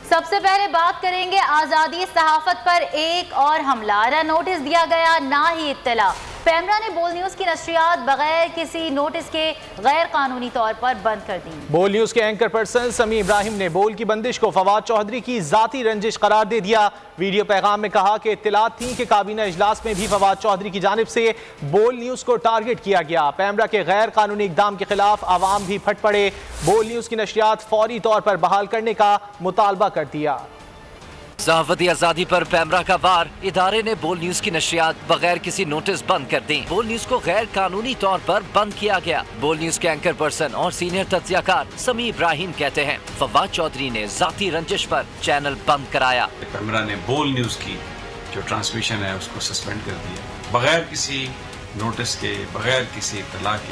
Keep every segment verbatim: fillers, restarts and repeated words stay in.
سب سے پہلے بات کریں گے آزادی صحافت پر ایک اور حملہ، نہ نوٹس دیا گیا نہ ہی اطلاع۔ پیمرا نے بول نیوز کی نشریات بغیر کسی نوٹس کے غیر قانونی طور پر بند کر دی۔ بول نیوز کے اینکر پرسن سمیع ابراہیم نے بول کی بندش کو فواد چودھری کی ذاتی رنجش قرار دے دیا۔ ویڈیو پیغام میں کہا کہ اطلاعات تھیں کہ کابینہ اجلاس میں بھی فواد چودھری کی جانب سے بول نیوز کو ٹارگٹ کیا گیا۔ پیمرا کے غیر قانونی اقدام کے خلاف عوام بھی پھٹ پڑے، بول نیوز کی نشریات فوری طور پر بحال کرنے کا مطالبہ کر دیا۔ صحافتی آزادی پر پیمرا کا وار، ادارے نے بول نیوز کی نشریات بغیر کسی نوٹس بند کر دیں۔ بول نیوز کو غیر قانونی طور پر بند کیا گیا۔ بول نیوز کے اینکر پرسن اور سینئر تجزیہ کار سمیع ابراہیم کہتے ہیں فواد چودھری نے ذاتی رنجش پر چینل بند کرایا۔ پیمرا نے بول نیوز کی جو ٹرانسمیشن ہے اس کو سسپینڈ کر دیا بغیر کسی نوٹس کے، بغیر کسی اطلاع کے،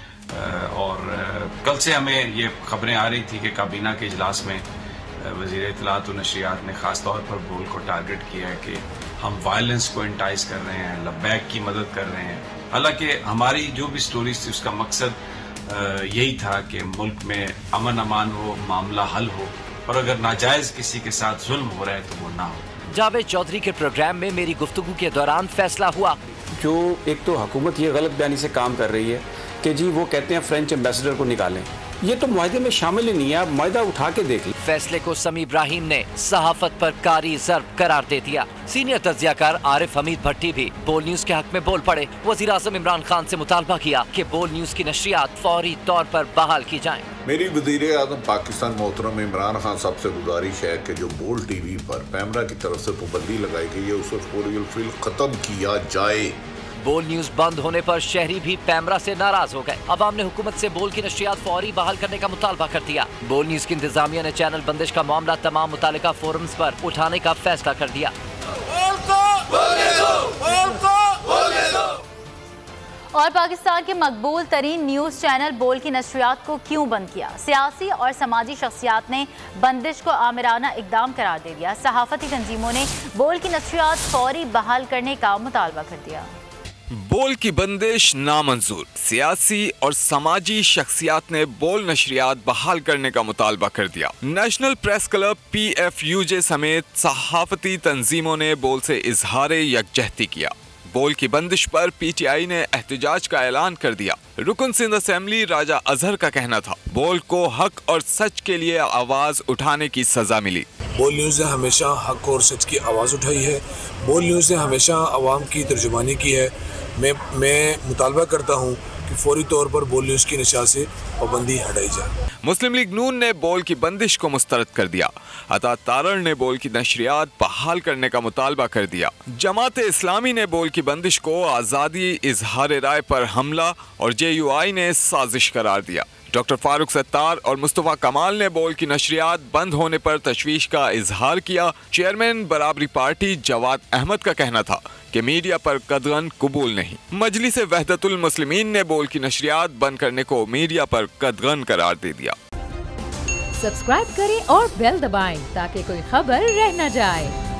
اور کل سے ہمیں یہ خبریں آ رہی تھی کہ کابینہ کے اجلاس میں وزیر اطلاعات و نشریات نے خاص طور پر بول کو ٹارگٹ کیا ہے کہ ہم وائلنس کو انٹائز کر رہے ہیں، لبیک کی مدد کر رہے ہیں۔ حالانکہ ہماری جو بھی سٹوریز تھی اس کا مقصد یہی تھا کہ ملک میں امن امان ہو، معاملہ حل ہو، اور اگر ناجائز کسی کے ساتھ ظلم ہو رہا ہے تو وہ نہ ہو۔ جاوید چودھری کے پروگرام میں میری گفتگو کے دوران فیصلہ ہوا۔ جو ایک تو حکومت یہ غلط بیانی سے کام کر رہی ہے کہ جی وہ کہتے ہیں فرینچ ایمبیسڈر کو نکالیں، یہ تو معاہدے میں شامل ہی نہیں ہے، آپ معاہدہ اٹھا کے دیکھ لیں۔ فیصلے کو سمیع ابراہیم نے صحافت پر کاری ضرب قرار دے دیا۔ سینئر تجزیہ کار عارف حمید بھٹی بھی بول نیوز کے حق میں بول پڑے۔ وزیر اعظم عمران خان سے مطالبہ کیا کہ بول نیوز کی نشریات فوری طور پر بحال کی جائیں۔ میری وزیر اعظم پاکستان محترم عمران خان صاحب سے گزارش ہے کہ جو بول ٹی وی پر پیمرا کی طرف سے پابندی لگائی گئی ہے اسے فوری الفعل ختم کیا جائے۔ بول نیوز بند ہونے پر شہری بھی پیمرا سے ناراض ہو گئے۔ عوام نے حکومت سے بول کی نشریات فوری بحال کرنے کا مطالبہ کر دیا۔ بول نیوز کی انتظامیہ نے چینل بندش کا معاملہ تمام متعلقہ فورمز پر اٹھانے کا فیصلہ کر دیا۔ اور پاکستان کے مقبول ترین نیوز چینل بول کی نشریات کو کیوں بند کیا؟ سیاسی اور سماجی شخصیات نے بندش کو آمرانہ اقدام قرار دے دیا۔ صحافتی تنظیموں نے بول کی نشریات فوری بحال کرنے کا مطالبہ کر دیا۔ بول کی بندش نامنظور، سیاسی اور سماجی شخصیات نے بول نشریات بحال کرنے کا مطالبہ کر دیا۔ National press club P F U J سمیت صحافتی تنظیموں نے بول سے اظہار یکجہتی کیا۔ بول کی بندش پر پی ٹی آئی نے احتجاج کا اعلان کر دیا۔ رکن سندھ اسمبلی راجہ اظہر کا کہنا تھا بول کو حق اور سچ کے لیے آواز اٹھانے کی سزا ملی۔ بول نیوز نے ہمیشہ حق اور سچ کی آواز اٹھائی ہے، بول نیوز نے ہمیشہ عوام کی ترجمانی کی ہے۔ میں میں مطالبہ کرتا ہوں کہ فوری طور پر بول نیوز کی نشریات سے پابندی ہٹائی جائے۔ مسلم لیگ نون نے بول کی بندش کو مسترد کر دیا۔ عطا تارڑ نے بول کی نشریات بحال کرنے کا مطالبہ کر دیا۔ جماعت اسلامی نے بول کی بندش کو آزادی اظہار رائے پر حملہ اور جے یو آئی نے سازش قرار دیا۔ ڈاکٹر فاروق ستار اور مصطفیٰ کمال نے بول کی نشریات بند ہونے پر تشویش کا اظہار کیا۔ چیئرمین برابری پارٹی جواد احمد کا کہنا تھا کہ میڈیا پر قدغن قبول نہیں۔ مجلس وحدت المسلمین نے بول کی نشریات بند کرنے کو میڈیا پر قدغن قرار دے دیا۔ سبسکرائب کریں اور بیل دبائیں تاکہ کوئی خبر رہ نہ جائے۔